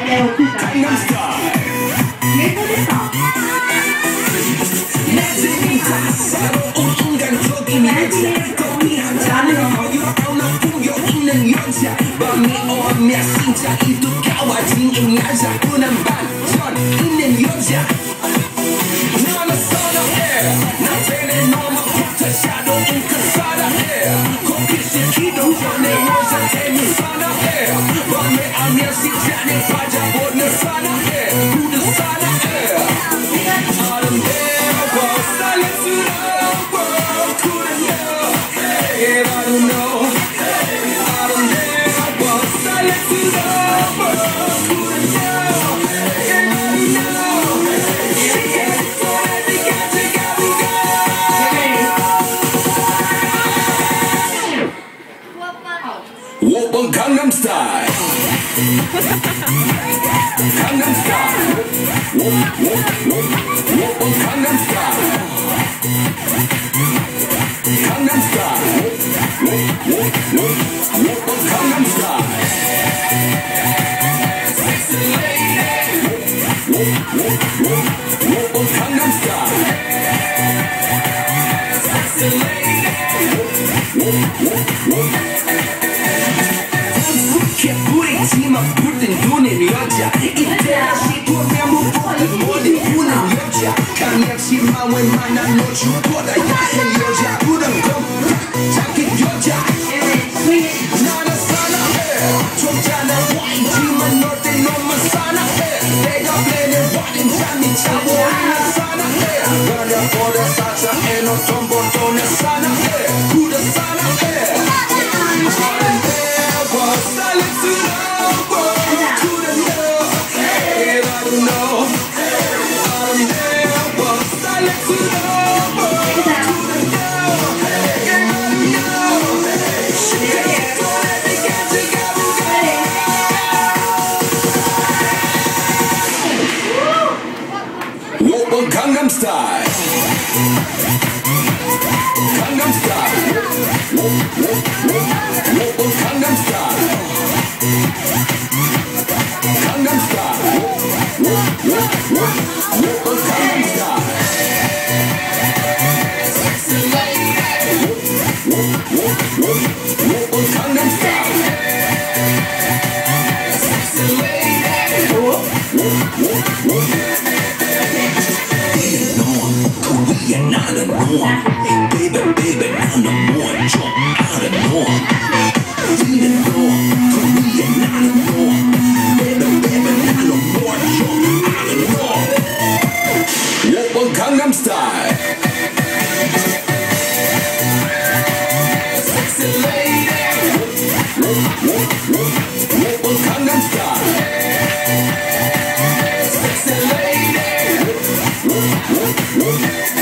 Gangnam Style. 새로운 인간적인 여자 거기 한잔을 허용하는 풍경 있는 여자 밤이 오면 심장이 두꺼워진 이 여자 분한 반전 있는 여자 너는 선호해 낮에는 너무 포토샤도인 그 사랑해 코피시 기도 전에 여자 재미 선호해 밤에 알면 심장에 빠져보는 선호해 구두 선호해 아름다워 사랑스러워 그래요 hey, I don't know 아름다워 사랑스러워 그래요 hey, I don't know 시간이 떠날 때까지 가볼까 5번 강남 스타일 강남 스타일 5번 강남 스타일 강남 스타일 5번 강남 스타일 Sexy lady 5번 강남 스타일 Sexy lady 익숙해 보이지만 불뜬 눈의 여자 이때라 싶으면 못 보는 모든 우는 여자 강약심만 웬만한 노출보다 야한 여자 부른 건 작은 여자 나는 사랑해 좁잖아 와이지만 널 때 너무 사랑해 내가 blended 버린 잠이 차보이는 사랑해 그녀보다 사자해 너 돈 벌돈 내 사랑해 부른 사랑해 Gangnam Style Gangnam Style Gangnam Style Gangnam Style Gangnam Style Sexy lady Gangnam Style Sexy lady You're not a norm, baby, baby, not no more. Jump out of norm. We the norm, we are not a norm, baby, baby, not no more. Jump out of norm. Whoop Gangnam Style. Sexy lady. Whoop Gangnam Style. Sexy lady.